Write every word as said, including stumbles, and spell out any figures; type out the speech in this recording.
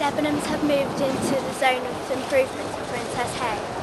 Debenhams have moved into the zone of improvement for Princesshay.